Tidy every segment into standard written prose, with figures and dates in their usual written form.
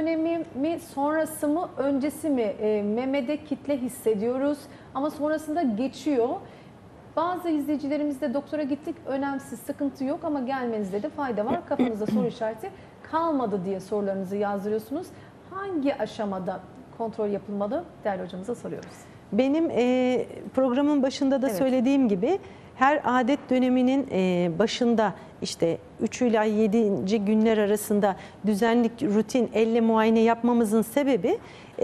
dönemi mi, sonrası mı, öncesi mi? Memede kitle hissediyoruz ama sonrasında geçiyor. Bazı izleyicilerimiz de doktora gittik, önemsiz, sıkıntı yok ama gelmenizde de fayda var. Kafanızda soru işareti kalmadı diye sorularınızı yazdırıyorsunuz. Hangi aşamada kontrol yapılmalı? Değerli hocamıza soruyoruz. Benim programın başında da söylediğim gibi her adet döneminin başında işte 3 ila 7. günler arasında düzenli rutin elle muayene yapmamızın sebebi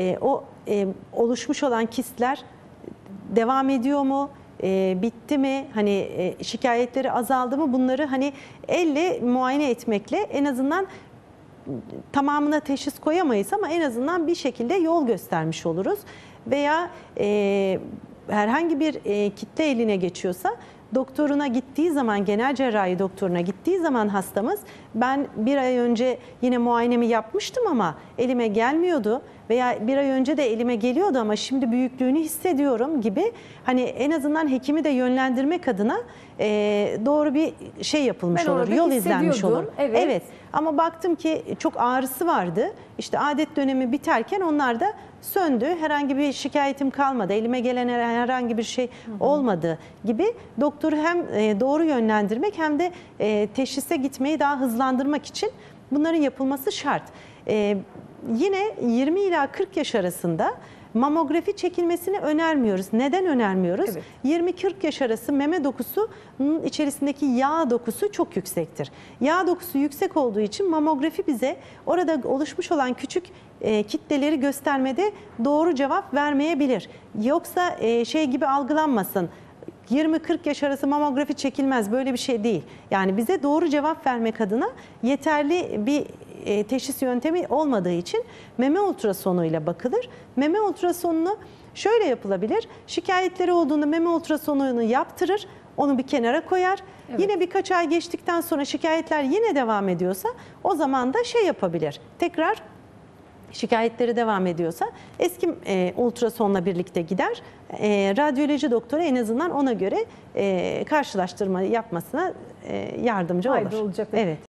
oluşmuş olan kistler devam ediyor mu? Bitti mi? Hani şikayetleri azaldı mı? Bunları hani elle muayene etmekle en azından tamamına teşhis koyamayız ama en azından bir şekilde yol göstermiş oluruz. Veya herhangi bir kitle eline geçiyorsa doktoruna gittiği zaman, genel cerrahi doktoruna gittiği zaman hastamız, ben bir ay önce yine muayenemi yapmıştım ama elime gelmiyordu veya bir ay önce de elime geliyordu ama şimdi büyüklüğünü hissediyorum gibi, hani en azından hekimi de yönlendirmek adına doğru bir şey yapılmış olur, yol izlenmiş olur. Evet. Ama baktım ki çok ağrısı vardı. İşte adet dönemi biterken onlar da söndü. Herhangi bir şikayetim kalmadı. Elime gelen herhangi bir şey olmadı gibi, doktoru hem doğru yönlendirmek hem de teşhise gitmeyi daha hızlandırmak için bunların yapılması şart. Yine 20 ila 40 yaş arasında mamografi çekilmesini önermiyoruz. Neden önermiyoruz? 20-40 yaş arası meme dokusunun içerisindeki yağ dokusu çok yüksektir. Yağ dokusu yüksek olduğu için mamografi bize orada oluşmuş olan küçük kitleleri göstermede doğru cevap vermeyebilir. Yoksa şey gibi algılanmasın. 20-40 yaş arası mamografi çekilmez, böyle bir şey değil. Yani bize doğru cevap vermek adına yeterli bir teşhis yöntemi olmadığı için meme ultrasonuyla bakılır. Meme ultrasonunu şöyle yapılabilir. Şikayetleri olduğunda meme ultrasonunu yaptırır, onu bir kenara koyar. Yine birkaç ay geçtikten sonra şikayetler yine devam ediyorsa o zaman da şey yapabilir. Tekrar şikayetleri devam ediyorsa eski ultrasonla birlikte gider. Radyoloji doktoru en azından ona göre karşılaştırma yapmasına yardımcı olur. Fayda olacak. Evet.